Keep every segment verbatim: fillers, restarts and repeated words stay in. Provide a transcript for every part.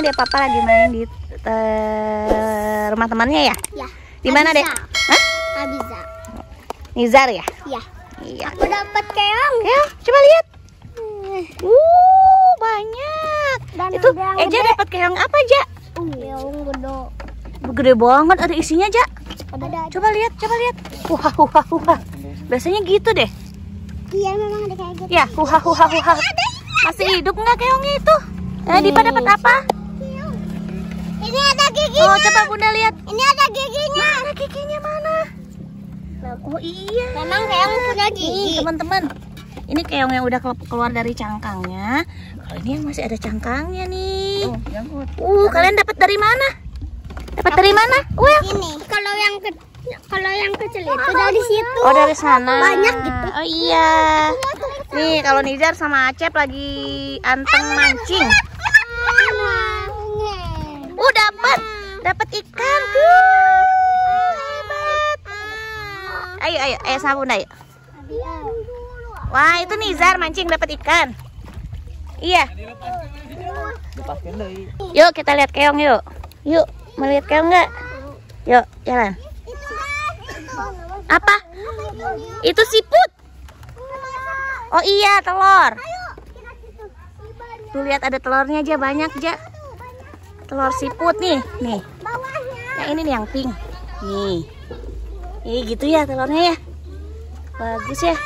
dia papa lagi main di uh, rumah temannya ya? Ya. Di mana deh? Hah? Abiza. Nizar ya? Iya. Iya. Aku dapat keong. Keong, coba lihat. Uh, banyak. Dan itu ada yang Eja gede. dapat keong apa, Ja? Keong gede. Gede banget, ada isinya, Ja. Ada, ada. Coba lihat, coba lihat. Wah, wah, wah. Biasanya gitu deh. Iya, memang ada kayak gitu. Ya, huha huha huha. Masih hidup nggak keongnya itu? Nah, Dipa dapat apa? Ini ada giginya. Oh, coba Bunda lihat. Ini ada giginya. Mana giginya mana? Oh iya. Memang keong punya Nih, gigi. teman-teman. Ini keong yang udah keluar dari cangkangnya. Kalau ini yang masih ada cangkangnya nih. Uh, kalian dapat dari mana? Dapat dari mana? Well. Ini. Kalau yang ke kalau yang kecil itu dari situ. Oh, dari sana. Banyak gitu. Oh iya. Nih, kalau Nizar sama Acep lagi anteng mancing. Uh, dapat. Dapat ikan tuh. Hebat. Ayo, ayo, ayo sama Bunda, yuk. Wah, itu Nizar mancing dapat ikan. Iya. Yuk, kita lihat keong yuk. Yuk, mau lihat keong nggak? Yuk, jalan. Apa? Itu siput. Oh iya, telur. Tuh lihat ada telurnya aja banyak, Ja. Telur siput nih, nih. Yang ini nih yang pink. Nih. Ih, gitu ya telurnya ya. Bagus ya.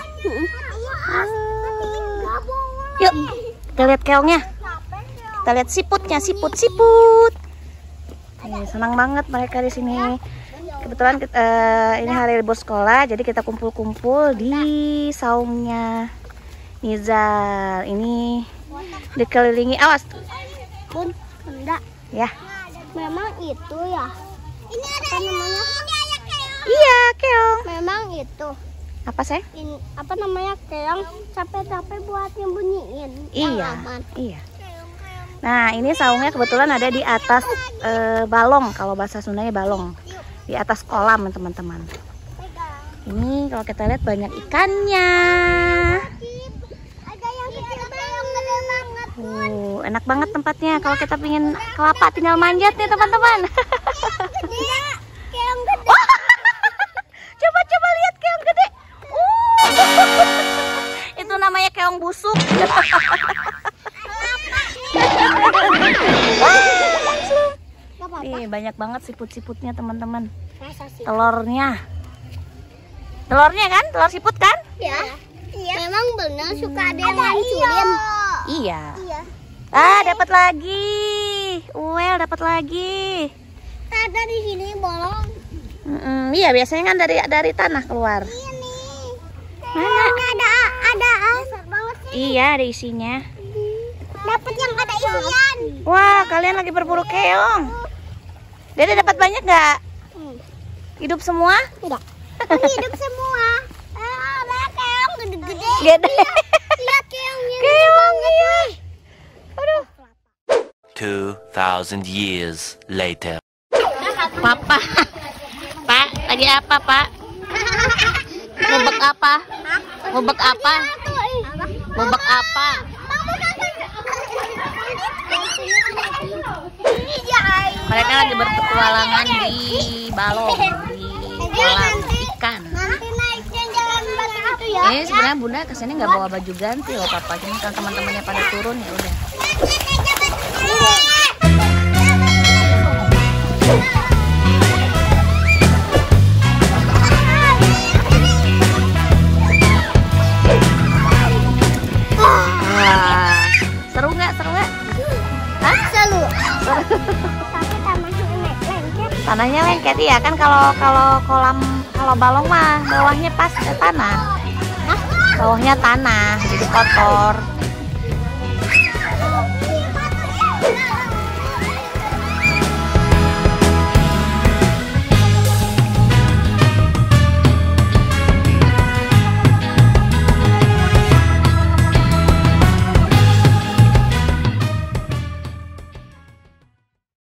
Yuk, kita lihat keongnya. Kita lihat siputnya, siput-siput. Nih, senang banget mereka di sini. Kebetulan uh, ini hari libur sekolah, jadi kita kumpul-kumpul di saungnya Nizar. Ini dikelilingi, awas. Bun, enggak. Ya. Memang itu ya. Ini ada namanya. Iya, keong. Memang itu. Apa sih? Ini apa namanya keong capek-capek buat nyembunyiin. Iya. Iya. Nah, ini saungnya kebetulan ada di atas uh, balong, kalau bahasa Sundanya balong. Di atas kolam, teman-teman. Ini kalau kita lihat banyak ikannya. Ada yang kecil keong gede banget. Uh, enak banget tempatnya. Kalau kita pingin kelapa tinggal manjat nih, teman-teman. Iya, keong gede. Coba-coba lihat keong gede. Uh. Itu namanya keong busuk. Nih, banyak banget siput-siputnya, teman-teman. Telurnya. Telurnya kan? Telur siput kan? Ya. Iya. Memang benar suka ada yang ngancurin. Iya. Iya. Ah, dapat lagi. Well, dapat lagi. Ada di sini bolong. Mm-mm, iya, biasanya kan dari dari tanah keluar. Ini. Mana? Ada ada besar banget sih. Iya, ada isinya. Dapat yang ada isian. Wah, kalian lagi berburu keong. Dede dapat banyak nggak? Hmm. Hidup semua? Tidak. Hidup semua. Eh, ada keong gede-gede. Gede. Lihat keongnya. Keong, iya. Aduh. Two thousand years later. Papa. Pak, lagi apa, Pak? Ngubek apa? Ngubek apa? Ngubek apa? Mereka lagi berpetualangan di balong, di kolam ikan. Nanti naiknya jalan batu itu ya. Ini sebenarnya Bunda kesini nggak bawa baju ganti loh, Papa. Cuma kan teman-temannya pada turun ya udah. Wah, seru nggak? Seru nggak? Hah? Seru. Tapi tanahnya lengket. Tanahnya lengket ya kan, kalau kalau kolam kalau balong mah bawahnya pas ke tanah. Hah? Bawahnya tanah, jadi kotor.